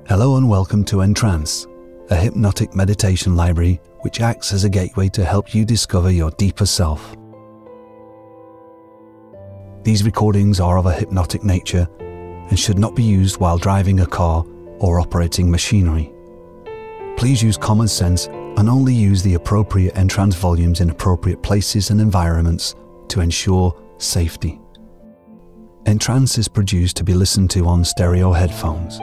Hello and welcome to Entrance, a hypnotic meditation library which acts as a gateway to help you discover your deeper self. These recordings are of a hypnotic nature and should not be used while driving a car or operating machinery. Please use common sense and only use the appropriate Entrance volumes in appropriate places and environments to ensure safety. Entrance is produced to be listened to on stereo headphones.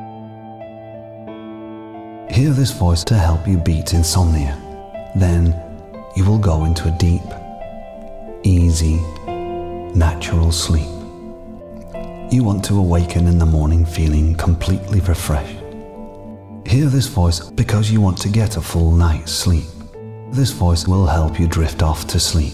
Hear this voice to help you beat insomnia. Then you will go into a deep, easy, natural sleep. You want to awaken in the morning feeling completely refreshed. Hear this voice because you want to get a full night's sleep. This voice will help you drift off to sleep.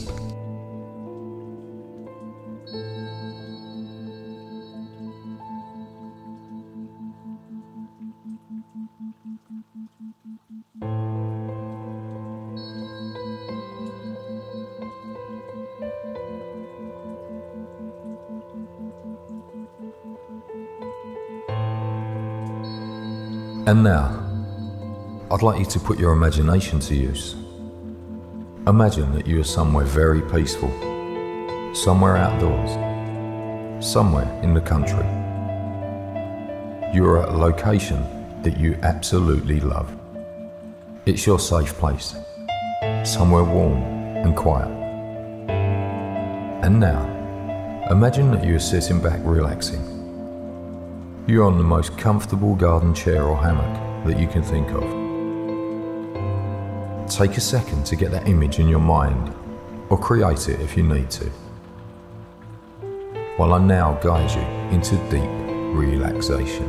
And now, I'd like you to put your imagination to use. Imagine that you are somewhere very peaceful, somewhere outdoors, somewhere in the country. You are at a location that you absolutely love. It's your safe place, somewhere warm and quiet. And now, imagine that you are sitting back relaxing. You're on the most comfortable garden chair or hammock that you can think of. Take a second to get that image in your mind, or create it if you need to, while I now guide you into deep relaxation.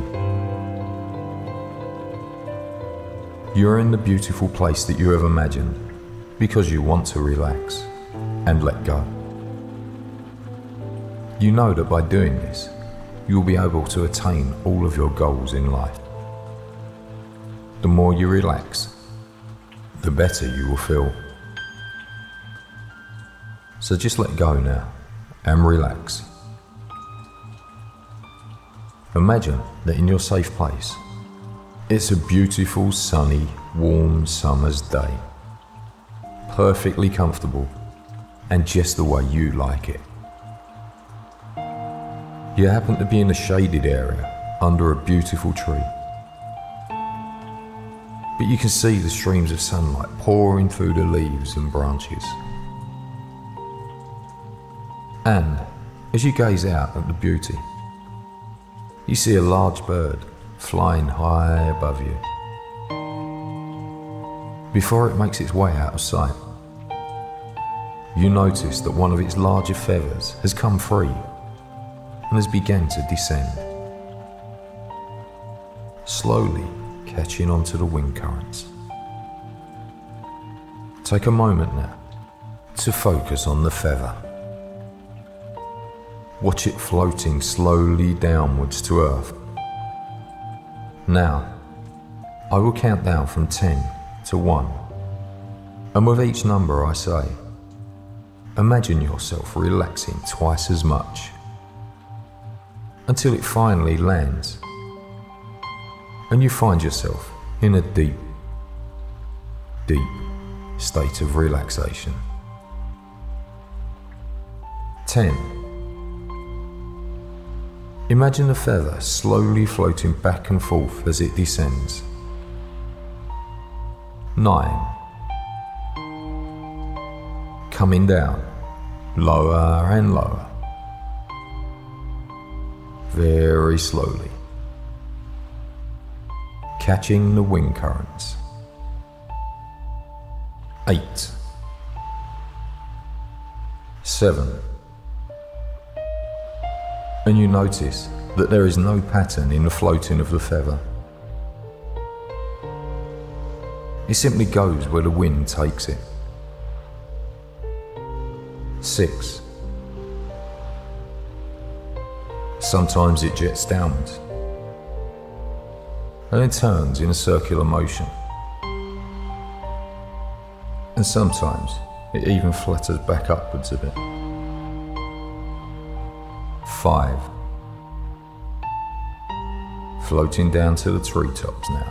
You're in the beautiful place that you have imagined because you want to relax and let go. You know that by doing this, you will be able to attain all of your goals in life. The more you relax, the better you will feel. So just let go now and relax. Imagine that in your safe place, it's a beautiful, sunny, warm summer's day. Perfectly comfortable and just the way you like it. You happen to be in a shaded area under a beautiful tree. But you can see the streams of sunlight pouring through the leaves and branches. And as you gaze out at the beauty, you see a large bird flying high above you. Before it makes its way out of sight, you notice that one of its larger feathers has come free and has begun to descend, slowly catching onto the wind currents. Take a moment now to focus on the feather. Watch it floating slowly downwards to earth. Now, I will count down from 10 to 1, and with each number I say, imagine yourself relaxing twice as much, until it finally lands and you find yourself in a deep, deep state of relaxation. 10. Imagine the feather slowly floating back and forth as it descends. 9. Coming down, lower and lower, very slowly, catching the wind currents. 8. 7. And you notice that there is no pattern in the floating of the feather. It simply goes where the wind takes it. 6. Sometimes it jets downwards and then turns in a circular motion. And sometimes it even flutters back upwards a bit. 5. floating down to the treetops now.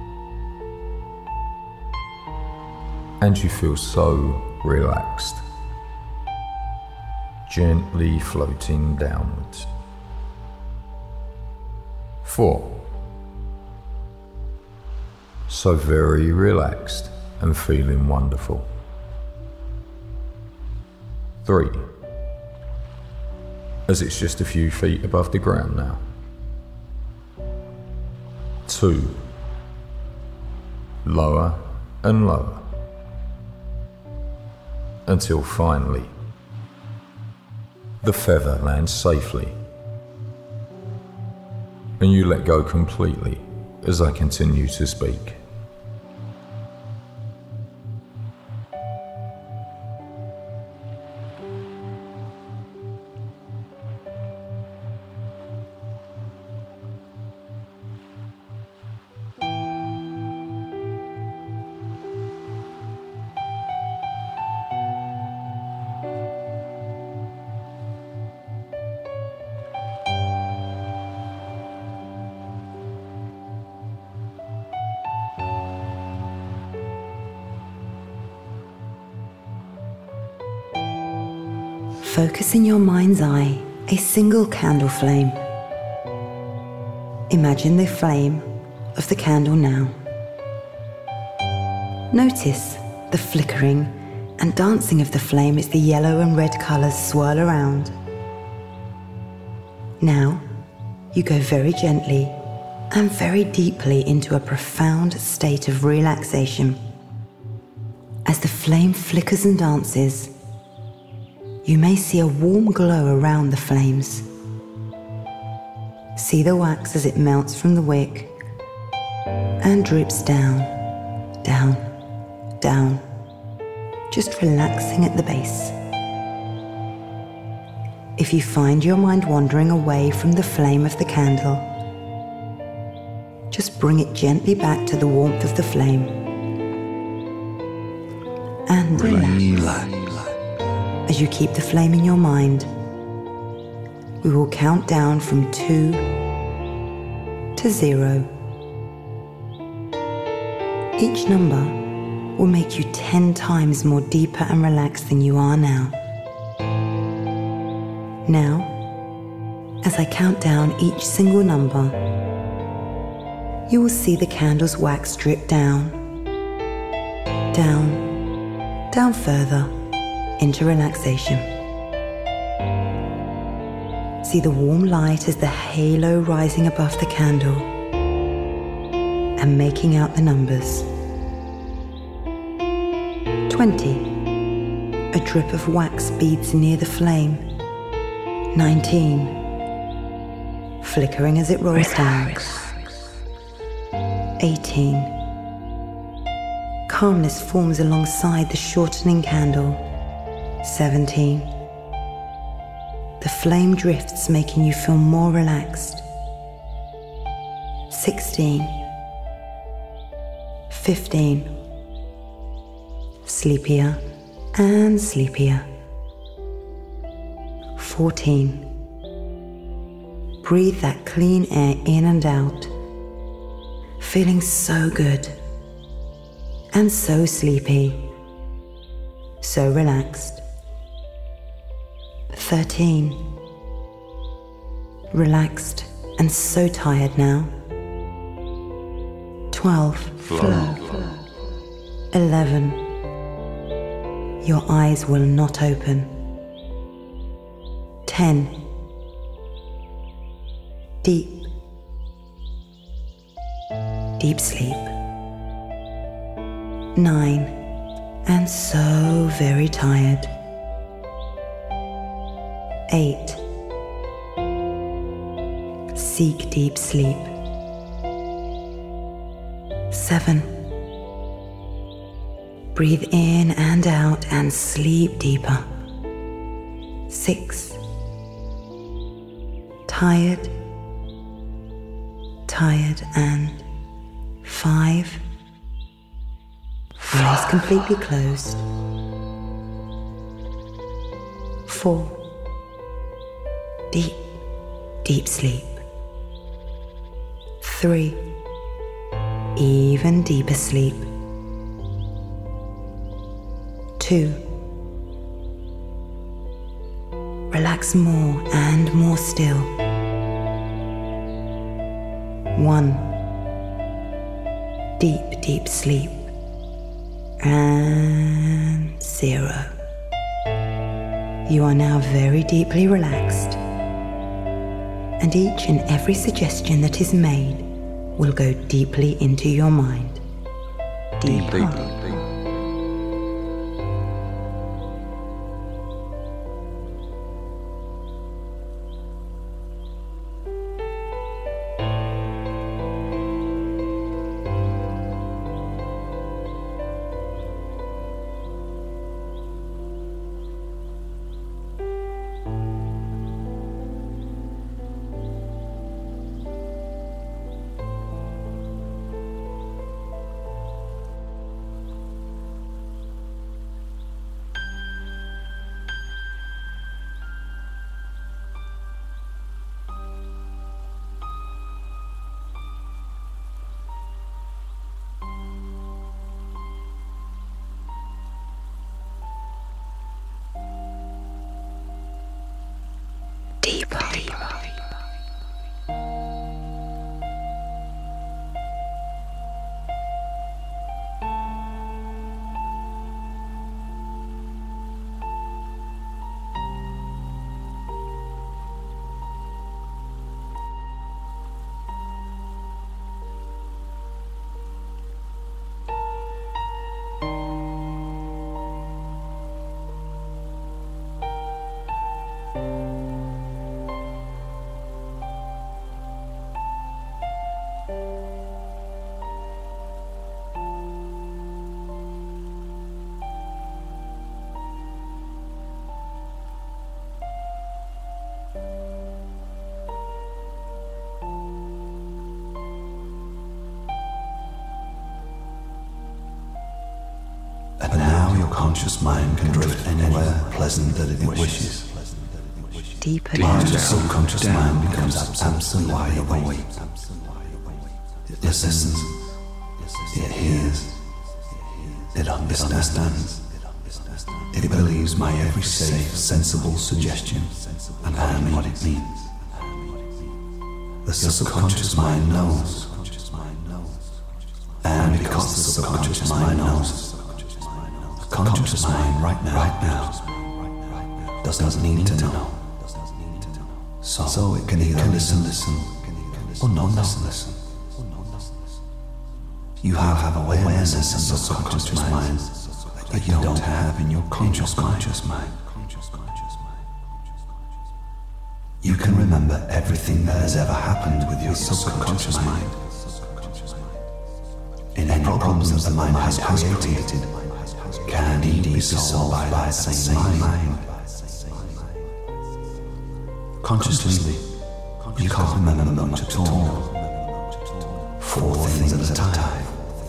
And you feel so relaxed, gently floating downwards. 4. So very relaxed and feeling wonderful. 3. As it's just a few feet above the ground now. 2. Lower and lower. Until finally, the feather lands safely. And you let go completely as I continue to speak. Focus in your mind's eye a single candle flame. Imagine the flame of the candle now. Notice the flickering and dancing of the flame as the yellow and red colours swirl around. Now you go very gently and very deeply into a profound state of relaxation. As the flame flickers and dances, you may see a warm glow around the flames. See the wax as it melts from the wick and drips down, down, down, just relaxing at the base. If you find your mind wandering away from the flame of the candle, just bring it gently back to the warmth of the flame and relax. As you keep the flame in your mind, we will count down from 2 to 0. Each number will make you 10 times more deeper and relaxed than you are now. Now, as I count down each single number, you will see the candle's wax drip down, down, down further into relaxation. See the warm light as the halo rising above the candle and making out the numbers. 20. A drip of wax beads near the flame. 19. Flickering as it rolls down. 18. Calmness forms alongside the shortening candle. 17. The flame drifts, making you feel more relaxed. 16. 15. Sleepier and sleepier. 14. Breathe that clean air in and out, feeling so good and so sleepy, so relaxed. 13. Relaxed and so tired now. 12. Flow. 11. Your eyes will not open. 10. Deep sleep. 9. And so very tired. 8. Seek deep sleep. 7. Breathe in and out and sleep deeper. 6. Tired, and 5. Eyes completely closed. 4. Deep sleep. 3. Even deeper sleep. 2. Relax more and more still. 1. Deep, deep sleep. And 0. You are now very deeply relaxed, and each and every suggestion that is made will go deeply into your mind. Deeper. And now your conscious mind can drift anywhere pleasant that it wishes. Deeper While down. your subconscious mind becomes absolutely wide awake. It listens, it hears, it understands. It believes my every safe, sensible suggestion and what it means. The subconscious mind knows. And because the subconscious mind knows, the conscious mind right now doesn't need to know. So it can either listen or not listen. You have awareness in the subconscious mind that you don't have in your conscious mind. You can remember everything that has ever happened with your subconscious mind. Any problems that the mind has created can indeed be solved by that same mind. Consciously, you can't remember much at all. 4 things at a time.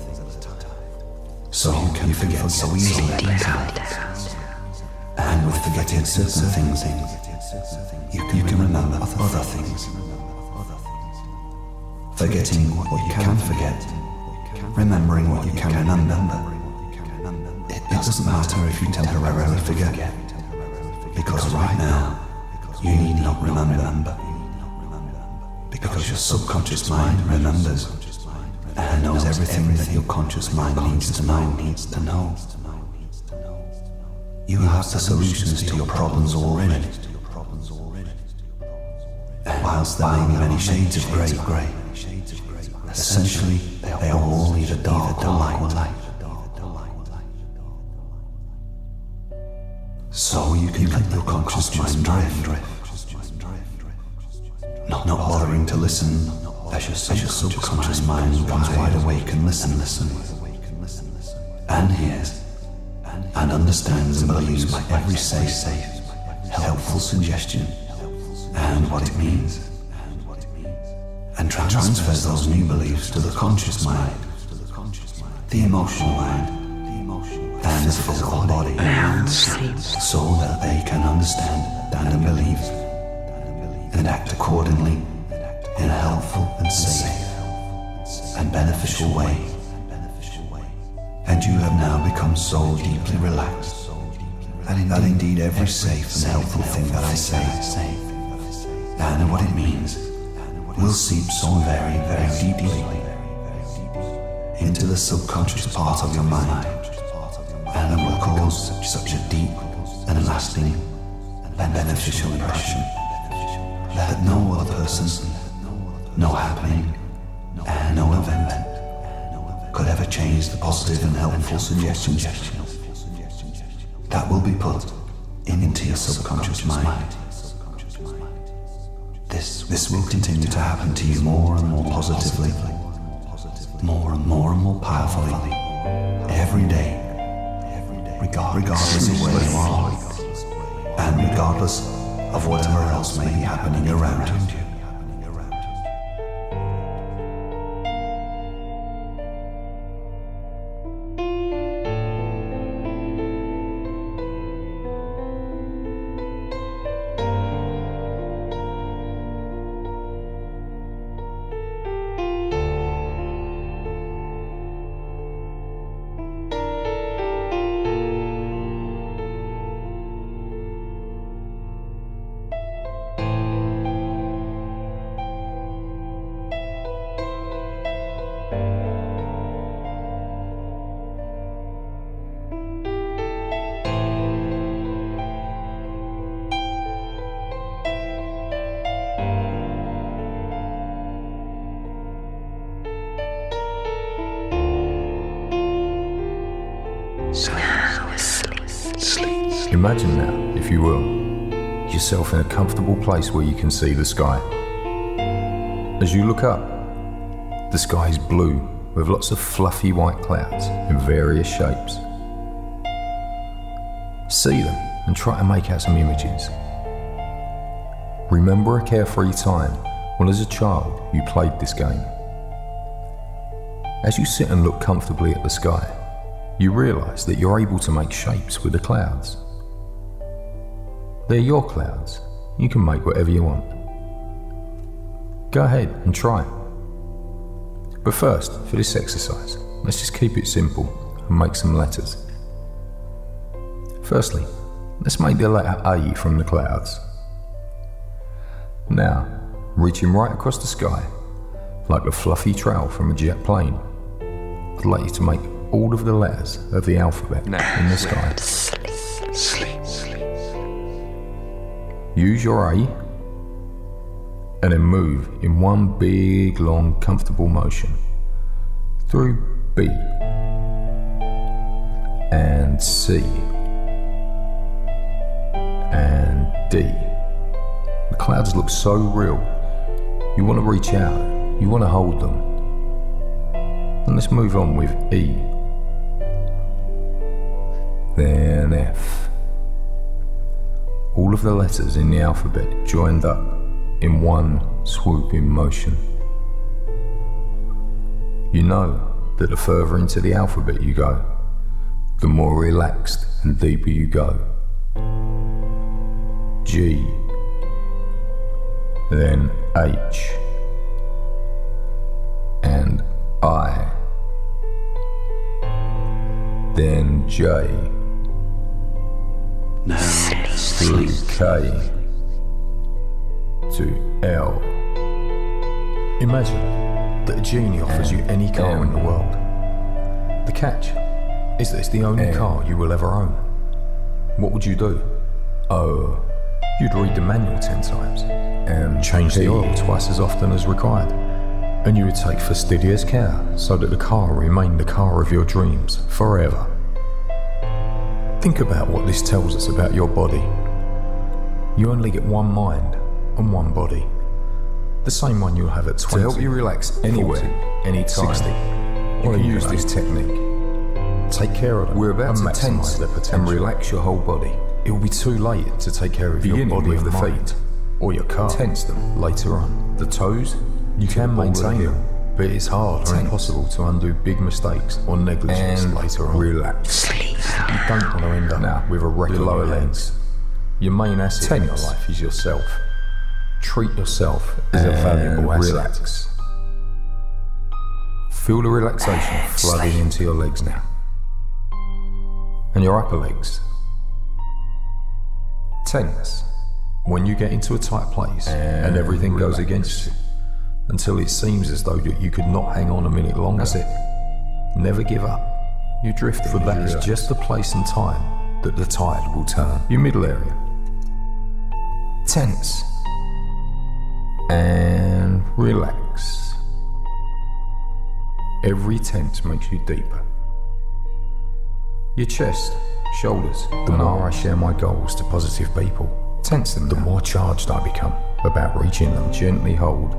So you can forget so easily. And with forgetting certain things, you can remember other things. Forgetting what you can forget, remembering what you can remember. It doesn't matter if you temporarily forget, because right now you need not remember, because your subconscious mind remembers and knows everything that your conscious mind needs to know. You have the solutions to your problems already. And whilst there may be many shades of grey, essentially they are all either dark or light. So you can let your conscious mind drift, not bothering to listen as your subconscious mind becomes wide awake and listens, and hears, and understands and believes my every safe, helpful suggestion and what it means, and transfers those new beliefs to the conscious mind, the emotional mind, and the physical body, so that they can understand and believe and act accordingly in a helpful and safe and beneficial way. And you have now become so deeply relaxed that indeed every safe and helpful thing that I say, and what it means, will seep so very, very deeply into the subconscious part of your mind, and it will cause such a deep and lasting and beneficial impression that no other person, no happening, and no event could ever change the positive and helpful suggestions that will be put into your subconscious mind. This will continue to happen to you more and more positively, more and more powerfully, every day, regardless of where you are, and regardless of whatever else may be happening around you. Imagine now, if you will, yourself in a comfortable place where you can see the sky. As you look up, the sky is blue with lots of fluffy white clouds in various shapes. See them and try to make out some images. Remember a carefree time when as a child you played this game. As you sit and look comfortably at the sky, you realise that you're able to make shapes with the clouds. They're your clouds. You can make whatever you want. Go ahead and try. But first, for this exercise, let's just keep it simple and make some letters. Firstly, let's make the letter A from the clouds. Now, reaching right across the sky, like a fluffy trail from a jet plane, I'd like you to make all of the letters of the alphabet in the sky. Sleep. Use your A and then move in one big, long, comfortable motion through B and C and D. The clouds look so real. You want to reach out, you want to hold them. And let's move on with E, then F. All of the letters in the alphabet joined up in one swooping motion. You know that the further into the alphabet you go, the more relaxed and deeper you go. G, then H, and I, then J, Now through K to L. Imagine that a genie offers you any car in the world. The catch is that it's the only car you will ever own. What would you do? Oh, you'd read the manual 10 times and change the oil twice as often as required. And you would take fastidious care so that the car remained the car of your dreams forever. Think about what this tells us about your body. You only get one mind and one body. The same one you'll have at 20. To help you relax anywhere, 40, anytime, 60, you can use this technique. Take care of them. We're about to tense their potential and relax your whole body. It will be too late to take care of your body with the feet or your car. Tense them later on. The toes, you can maintain them, but it's hard or impossible to undo big mistakes or negligence later on. Relax. You don't want to end up now with a wreck of lower legs. Your main asset in your life is yourself. Treat yourself as a valuable asset. Relax. Feel the relaxation flooding into your legs now. And your upper legs. Tense when you get into a tight place and everything goes against you, until it seems as though you could not hang on a minute longer. That's it. Never give up. You drift, for that is just the place and time that the tide will turn. Your middle area. Tense and relax. Every tense makes you deeper. Your chest, shoulders. The more I share my goals to positive people, tense them, the more charged I become about reaching them. Gently hold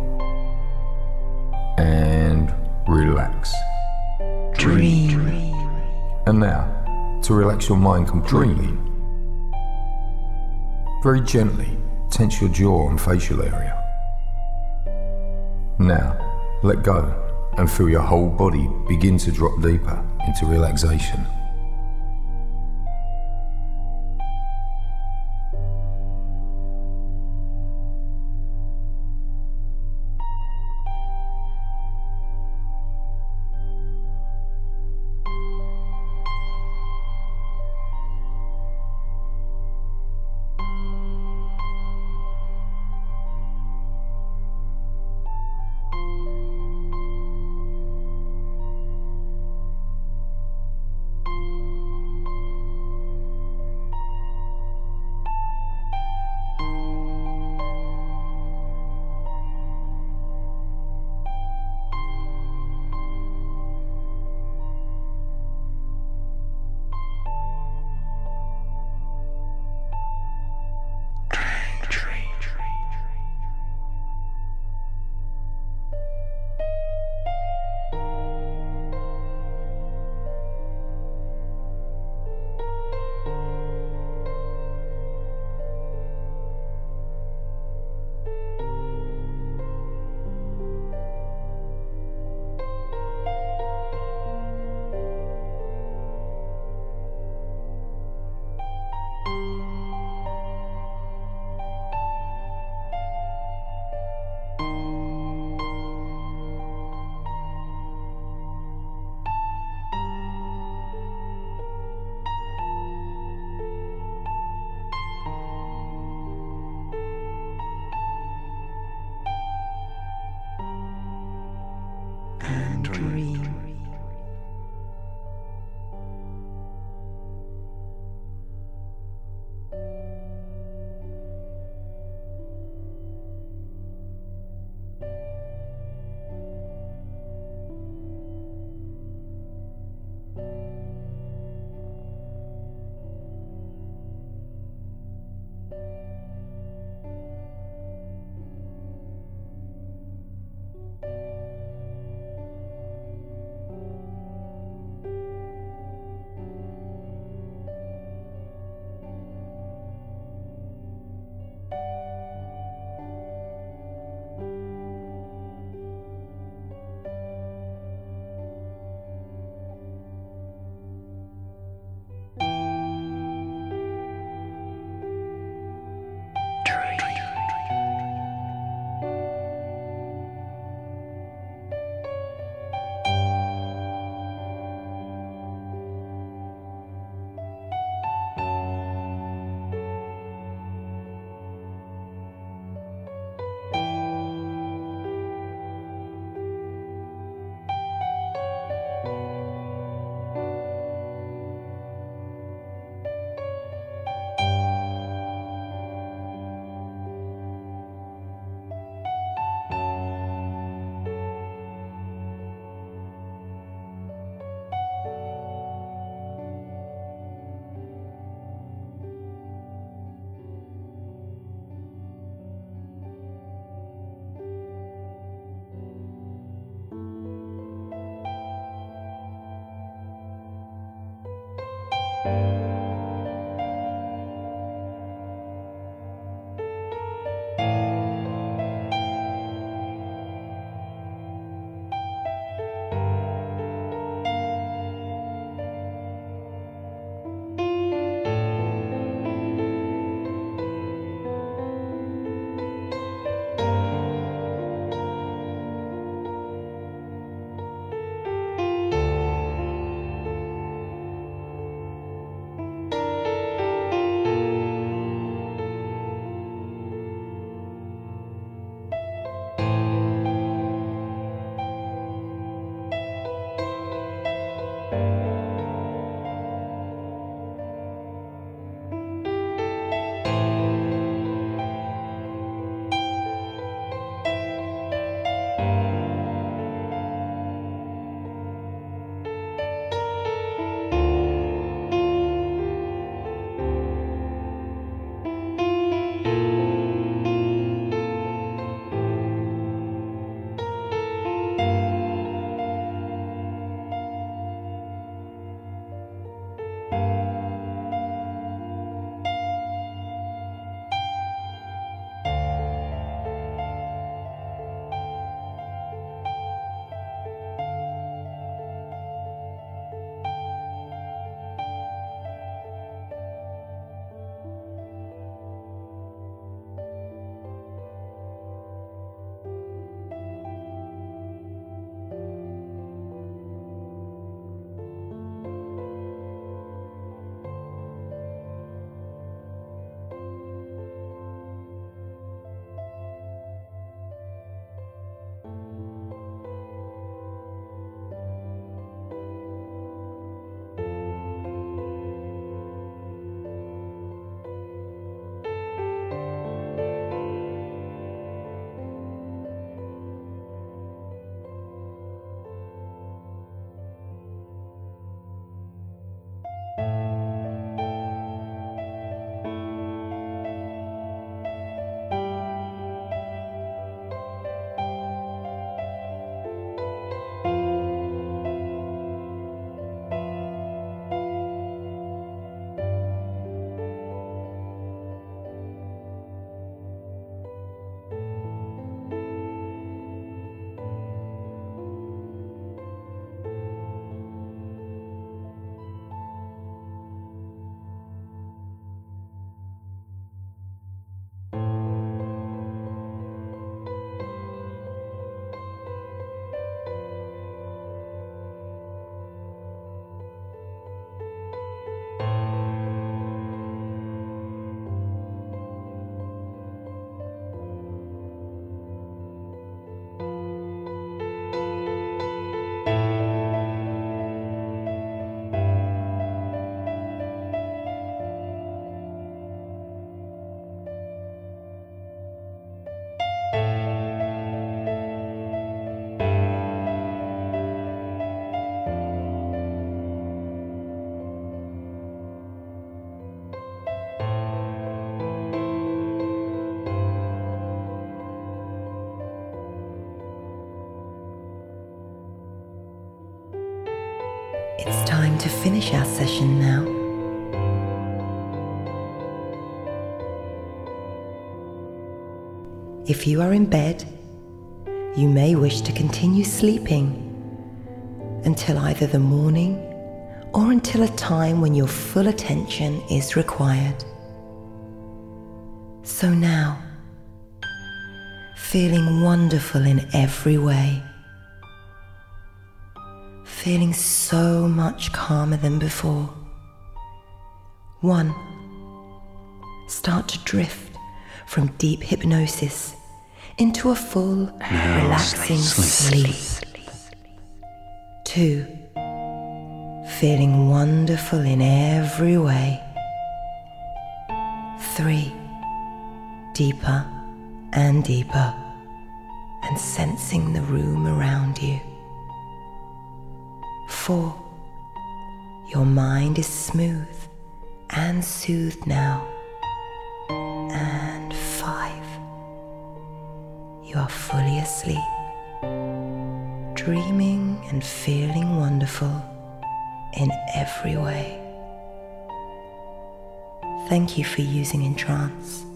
and relax. Dream. And now, to relax your mind completely, very gently tense your jaw and facial area. Now, let go and feel your whole body begin to drop deeper into relaxation. It's time to finish our session now. If you are in bed, you may wish to continue sleeping until either the morning or until a time when your full attention is required. So now, feeling wonderful in every way, feeling so much calmer than before. 1. Start to drift from deep hypnosis into a full, relaxing sleep. 2. Feeling wonderful in every way. 3. Deeper and deeper, and sensing the room around you. 4. Your mind is smooth and soothed now. And 5. You are fully asleep, dreaming and feeling wonderful in every way. Thank you for using Entrance.